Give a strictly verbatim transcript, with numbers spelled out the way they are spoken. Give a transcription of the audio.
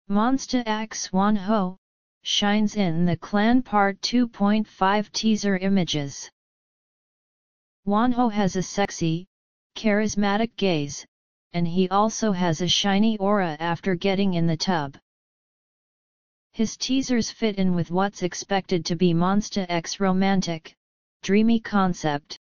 MONSTA X Wonho shines in the Clan Part two point five teaser images. Wonho has a sexy, charismatic gaze, and he also has a shiny aura after getting in the tub. His teasers fit in with what's expected to be MONSTA X romantic, dreamy concept.